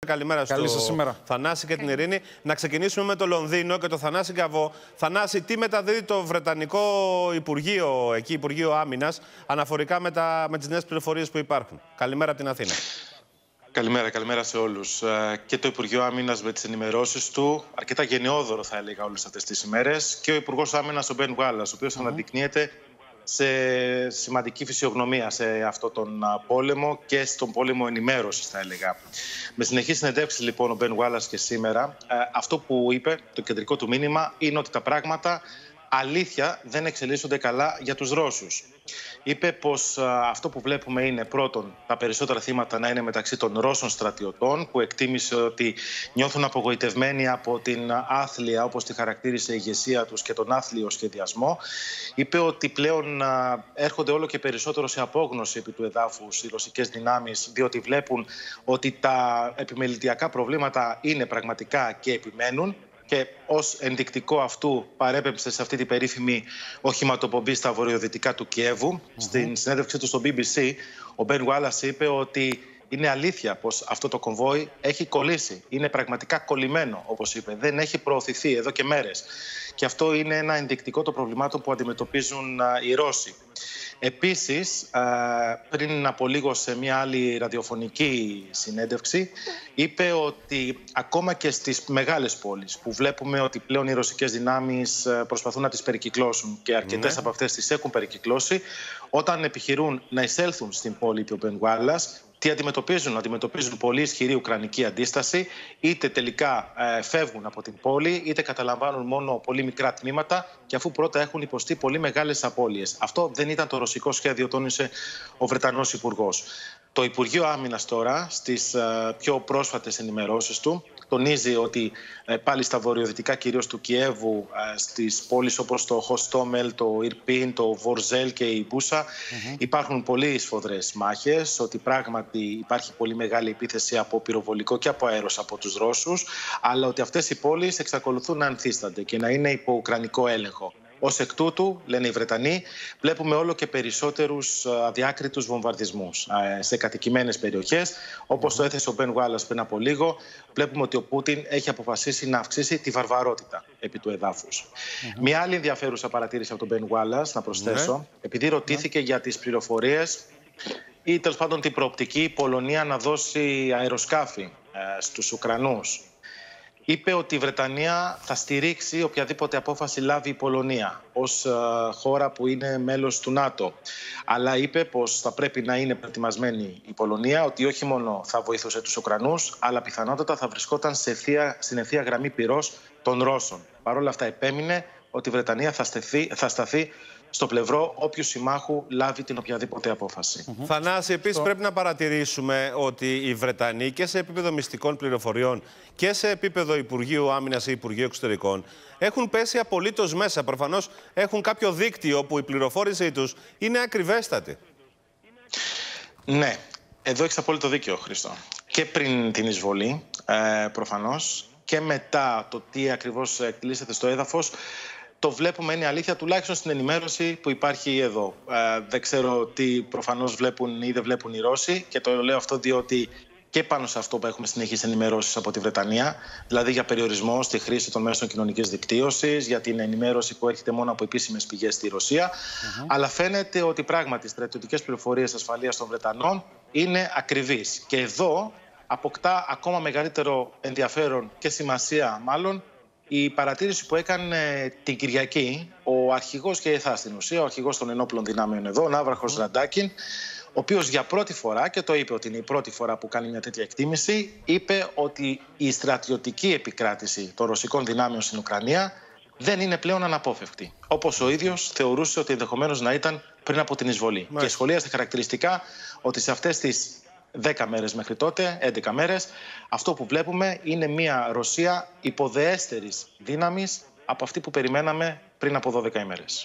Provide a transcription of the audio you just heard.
Καλημέρα στο Θανάση και την Ειρήνη. Να ξεκινήσουμε με το Λονδίνο και το Θανάση Γκαβό. Θανάση, τι μεταδίδει το Βρετανικό Υπουργείο, εκεί, Υπουργείο Άμυνας, αναφορικά με τις νέες πληροφορίες που υπάρχουν? Καλημέρα από την Αθήνα. Καλημέρα σε όλους. Και το Υπουργείο Άμυνας με τις ενημερώσεις του, αρκετά γενναιόδωρο θα έλεγα όλες αυτές τις ημέρες, και ο Υπουργός Άμυνας, ο Μπεν Γουάλλας, ο οποίος αναδεικνύεται σε σημαντική φυσιογνωμία σε αυτόν τον πόλεμο και στον πόλεμο ενημέρωσης, θα έλεγα. Με συνεχείς συνεντεύξεις λοιπόν ο Μπεν Γουάλλας και σήμερα, αυτό που είπε, το κεντρικό του μήνυμα, είναι ότι τα πράγματα αλήθεια δεν εξελίσσονται καλά για τους Ρώσους. Είπε πως αυτό που βλέπουμε είναι πρώτον τα περισσότερα θύματα να είναι μεταξύ των Ρώσων στρατιωτών, που εκτίμησε ότι νιώθουν απογοητευμένοι από την άθλια, όπως τη χαρακτήρισε η ηγεσία τους, και τον άθλιο σχεδιασμό. Είπε ότι πλέον έρχονται όλο και περισσότερο σε απόγνωση επί του εδάφους οι ρωσικές δυνάμεις, διότι βλέπουν ότι τα επιμελητιακά προβλήματα είναι πραγματικά και επιμένουν. Και ως ενδεικτικό αυτού παρέπεμψε σε αυτή την περίφημη οχηματοπομπή στα βορειοδυτικά του Κιέβου. Στην συνέντευξή του στο BBC, ο Μπεν Γουάλλας είπε ότι είναι αλήθεια πως αυτό το κομβόι έχει κολλήσει. Είναι πραγματικά κολλημένο, όπως είπε. Δεν έχει προωθηθεί εδώ και μέρες. Και αυτό είναι ένα ενδεικτικό των προβλημάτων που αντιμετωπίζουν οι Ρώσοι. Επίσης, πριν από λίγο σε μια άλλη ραδιοφωνική συνέντευξη, είπε ότι ακόμα και στις μεγάλες πόλεις, που βλέπουμε ότι πλέον οι ρωσικές δυνάμεις προσπαθούν να τις περικυκλώσουν και αρκετές από αυτές τις έχουν περικυκλώσει, όταν επιχειρούν να εισέλθουν στην πόλη, είπε ο Μπεν Γουάλλας, τι αντιμετωπίζουν? Αντιμετωπίζουν πολύ ισχυρή ουκρανική αντίσταση, είτε τελικά φεύγουν από την πόλη, είτε καταλαμβάνουν μόνο πολύ μικρά τμήματα, και αφού πρώτα έχουν υποστεί πολύ μεγάλες απώλειες. Αυτό δεν ήταν το ρωσικό σχέδιο, τόνισε ο Βρετανός Υπουργός. Το Υπουργείο Άμυνας τώρα, στις πιο πρόσφατες ενημερώσεις του, τονίζει ότι πάλι στα βορειοδυτικά κυρίως του Κιέβου, στις πόλεις όπως το Χοστόμελ, το Ιρπίν, το Βορζέλ και η Μπούσα, υπάρχουν πολύ σφοδρές μάχες, ότι πράγματι υπάρχει πολύ μεγάλη επίθεση από πυροβολικό και από αέρος από τους Ρώσους, αλλά ότι αυτές οι πόλεις εξακολουθούν να ανθίστανται και να είναι υπό ουκρανικό έλεγχο. Ως εκ τούτου, λένε οι Βρετανοί, βλέπουμε όλο και περισσότερους αδιάκριτους βομβαρδισμούς σε κατοικημένες περιοχές. Όπως το έθεσε ο Μπεν Γουάλλας πριν από λίγο, βλέπουμε ότι ο Πούτιν έχει αποφασίσει να αυξήσει τη βαρβαρότητα επί του εδάφους. Μια άλλη ενδιαφέρουσα παρατήρηση από τον Μπεν Γουάλλας, να προσθέσω, επειδή ρωτήθηκε για τις πληροφορίες ή τέλος πάντων την προοπτική η Πολωνία να δώσει αεροσκάφη στους Ουκρανούς. Είπε ότι η Βρετανία θα στηρίξει οποιαδήποτε απόφαση λάβει η Πολωνία ως χώρα που είναι μέλος του ΝΑΤΟ. Αλλά είπε πως θα πρέπει να είναι προετοιμασμένη η Πολωνία, ότι όχι μόνο θα βοηθούσε τους Ουκρανούς, αλλά πιθανότατα θα βρισκόταν στην ευθεία γραμμή πυρός των Ρώσων. Παρ' όλα αυτά επέμεινε ότι η Βρετανία θα σταθεί στο πλευρό όποιου συμμάχου λάβει την οποιαδήποτε απόφαση. Θανάση, επίσης πρέπει να παρατηρήσουμε ότι οι Βρετανοί και σε επίπεδο μυστικών πληροφοριών και σε επίπεδο Υπουργείου Άμυνας ή Υπουργείου Εξωτερικών έχουν πέσει απολύτως μέσα. Προφανώς έχουν κάποιο δίκτυο που η πληροφόρησή τους είναι ακριβέστατη. Ναι, εδώ έχεις απόλυτο δίκιο, Χρήστο. Και πριν την εισβολή, προφανώς, και μετά το τι ακριβώς εκτελήσεται στο έδαφος, το βλέπουμε, είναι αλήθεια, τουλάχιστον στην ενημέρωση που υπάρχει εδώ. Δεν ξέρω τι προφανώς βλέπουν ή δεν βλέπουν οι Ρώσοι, και το λέω αυτό διότι και πάνω σε αυτό που έχουμε συνεχείς ενημερώσεις από τη Βρετανία, δηλαδή για περιορισμό στη χρήση των μέσων κοινωνικής δικτύωσης, για την ενημέρωση που έρχεται μόνο από επίσημες πηγές στη Ρωσία. Αλλά φαίνεται ότι πράγματι οι στρατιωτικές πληροφορίες ασφαλείας των Βρετανών είναι ακριβείς. Και εδώ αποκτά ακόμα μεγαλύτερο ενδιαφέρον και σημασία, μάλλον, η παρατήρηση που έκανε την Κυριακή ο αρχηγός και στην ουσία ο αρχηγός των ενόπλων δυνάμεων εδώ, ο Ναύραχος Ραντάκιν, ο οποίος για πρώτη φορά, και το είπε ότι είναι η πρώτη φορά που κάνει μια τέτοια εκτίμηση, είπε ότι η στρατιωτική επικράτηση των ρωσικών δυνάμεων στην Ουκρανία δεν είναι πλέον αναπόφευκτη. Όπως ο ίδιος θεωρούσε ότι ενδεχομένως να ήταν πριν από την εισβολή. Και σχολίασε χαρακτηριστικά ότι σε αυτές τις 10 μέρες μέχρι τότε, 11 μέρες, αυτό που βλέπουμε είναι μια Ρωσία υποδεέστερης δύναμης από αυτή που περιμέναμε πριν από 12 ημέρες.